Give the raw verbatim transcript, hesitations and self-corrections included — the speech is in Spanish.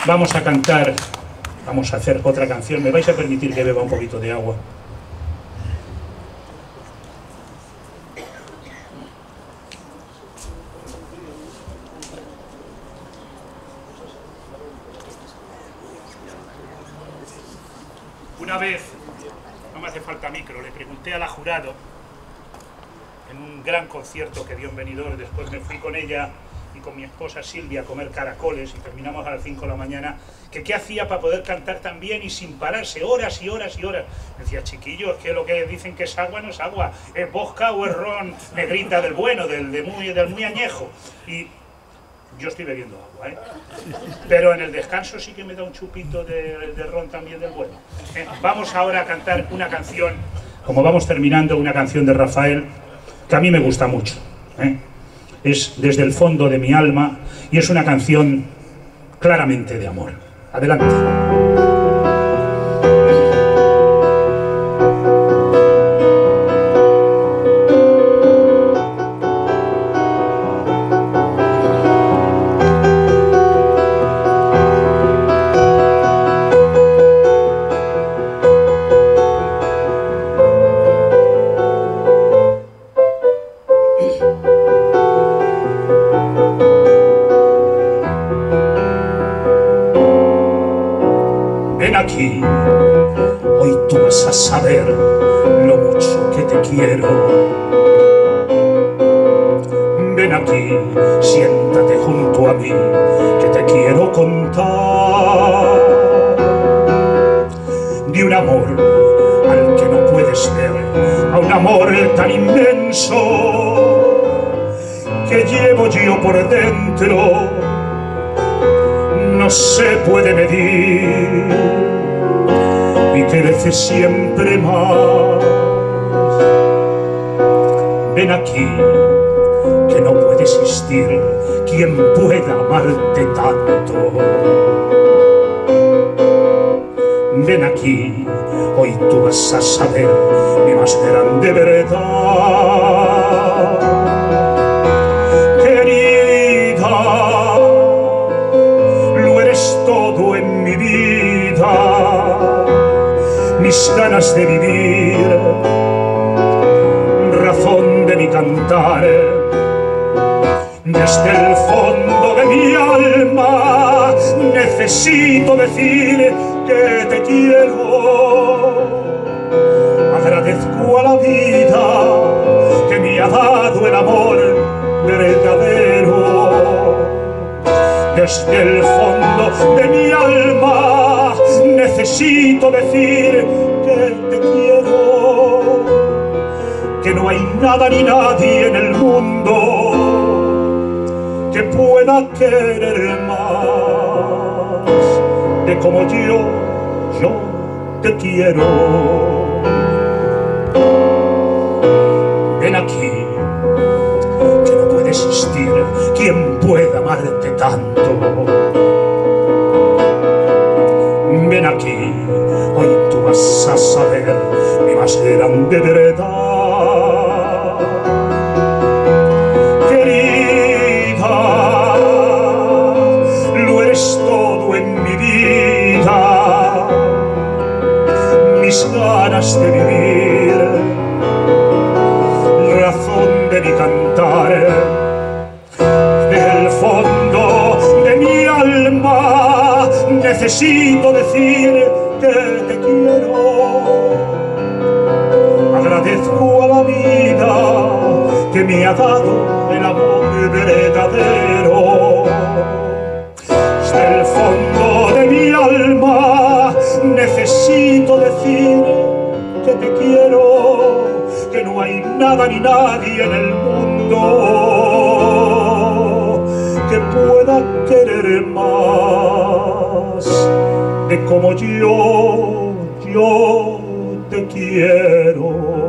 Vamos a cantar, vamos a hacer otra canción. ¿Me vais a permitir que beba un poquito de agua? Una vez, no me hace falta micro, le pregunté a la jurado en un gran concierto que dio en Benidorm. Después me fui con ella y con mi esposa Silvia a comer caracoles y terminamos a las cinco de la mañana, que qué hacía para poder cantar tan bien y sin pararse, horas y horas y horas. Me decía, chiquillo, es que lo que dicen que es agua no es agua, es vodka o es ron, negrita del bueno, del, de muy, del muy añejo. Y yo estoy bebiendo agua, ¿eh? Pero en el descanso sí que me da un chupito de, de ron también del bueno. ¿Eh? Vamos ahora a cantar una canción, como vamos terminando, una canción de Rafael, que a mí me gusta mucho, ¿eh? Es desde el fondo de mi alma y es una canción claramente de amor. Adelante. Ven aquí, hoy tú vas a saber lo mucho que te quiero. Ven aquí, siéntate junto a mí, que te quiero contar de un amor al que no puedes ver, a un amor tan inmenso que llevo yo por dentro. No se puede medir y crece siempre más. Ven aquí, que no puede existir quien pueda amarte tanto. Ven aquí, hoy tú vas a saber mi más grande verdad. Querida, lo eres todo en mi vida, mis ganas de vivir, razón de mi cantar. Desde el fondo de mi alma necesito decir que te quiero. Agradezco a la vida que me ha dado el amor verdadero. Desde el fondo de mi alma necesito decir que te quiero, que no hay nada ni nadie en el mundo que pueda querer más de como yo, yo te quiero. Ven aquí, que no puede existir quien pueda amarte tanto. Ven aquí, hoy tú vas a saber mi más grande verdad. Querida, lo eres todo en mi vida, mis ganas de vivir, razón de mi cantar. Del fondo de mi alma necesito decir que te quiero. Agradezco a la vida que me ha dado el amor verdadero. Desde el fondo de mi alma necesito decir que te quiero, que no hay nada ni nadie en el mundo que pueda querer más de como yo, yo te quiero.